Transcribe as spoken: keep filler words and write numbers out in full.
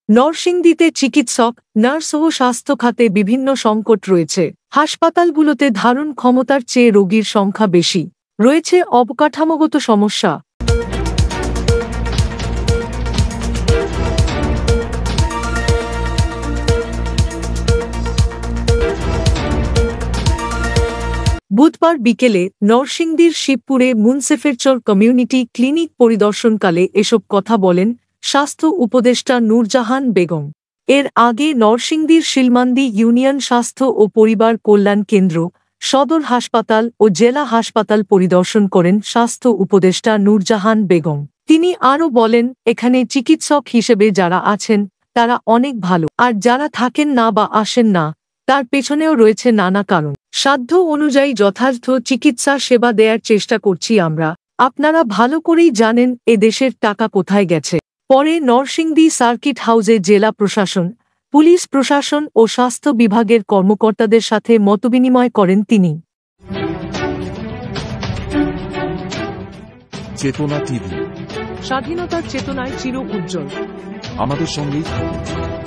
নরসিংদীতে চিকিৎসক, নার্স ও স্বাস্থ্য খাতে বিভিন্ন সংকট রয়েছে। হাসপাতালগুলোতে ধারণ ক্ষমতার চেয়ে রোগীর সংখ্যা বেশি। রয়েছে অবকাঠামোগত সমস্যা। বুধবার বিকেলে নরসিংদীর শিবপুরে মুন্সেফেরচর কমিউনিটি ক্লিনিক পরিদর্শনকালে এসব কথা বলেন স্বাস্থ্য উপদেষ্টা নূরজাহান বেগম। এর আগে নরসিংদীর শিলমান্দি ইউনিয়ন স্বাস্থ্য ও পরিবার কল্যাণ কেন্দ্র, সদর হাসপাতাল ও জেলা হাসপাতাল পরিদর্শন করেন স্বাস্থ্য উপদেষ্টা নূরজাহান বেগম। তিনি আরও বলেন, এখানে চিকিৎসক হিসেবে যারা আছেন তারা অনেক ভালো, আর যারা থাকেন না বা আসেন না তার পেছনেও রয়েছে নানা কারণ। সাধ্য অনুযায়ী যথার্থ চিকিৎসা সেবা দেয়ার চেষ্টা করছি আমরা। আপনারা ভালো করেই জানেন এ দেশের টাকা কোথায় গেছে। পরে নরসিংদী সার্কিট হাউসে জেলা প্রশাসন, পুলিশ প্রশাসন ও স্বাস্থ্য বিভাগের কর্মকর্তাদের সাথে মতবিনিময় করেন তিনি। চেতনা টিভি, স্বাধীনতার চেতনায় চির উজ্জ্বল। আমাদের সঙ্গেই থাকুন।